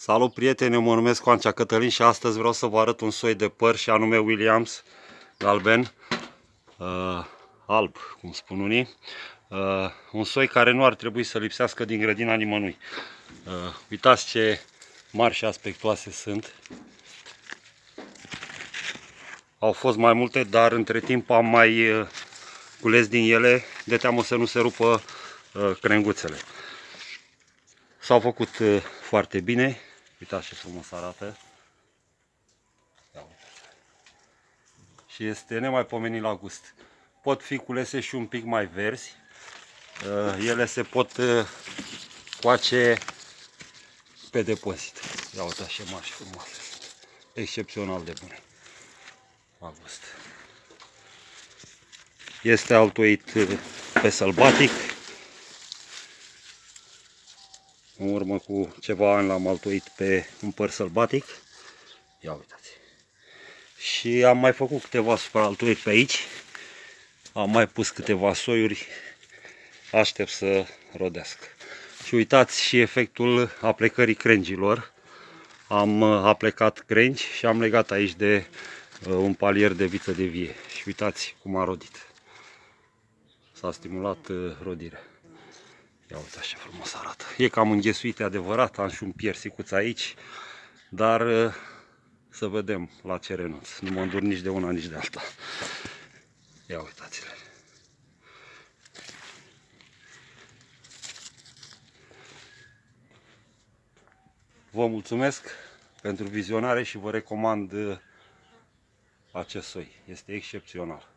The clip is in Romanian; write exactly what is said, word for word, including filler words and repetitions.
Salut prieteni, mă numesc Coancea Cătălin și astăzi vreau să vă arăt un soi de păr și anume Williams galben, uh, alb, cum spun unii. Uh, un soi care nu ar trebui să lipsească din grădina nimănui. Uh, uitați ce mari și aspectoase sunt. Au fost mai multe, dar între timp am mai uh, cules din ele, de teamă să nu se rupă uh, crenguțele. S-au făcut uh, foarte bine. Uitați ce frumos arată. Și este nemaipomenit la gust. Pot fi culese și un pic mai verzi. Ele se pot coace pe depozit. Ia uitați ce mari și frumoase sunt. Excepțional de bune la gust. Este altoit pe sălbatic. În urmă cu ceva ani l-am altoit pe un păr sălbatic. Ia uitați. Și am mai făcut câteva supraaltoiri pe aici. Am mai pus câteva soiuri. Aștept să rodească. Și uitați și efectul aplecării crengilor. Am aplecat crengi și am legat aici de un palier de viță de vie. Și uitați cum a rodit. S-a stimulat rodirea. Ia uitați ce frumos arată. E cam înghesuit, adevărat, am și un piersicuț aici, dar să vedem la ce renunț. Nu mă îndur nici de una, nici de alta. Ia uitați-le. Vă mulțumesc pentru vizionare și vă recomand acest soi. Este excepțional.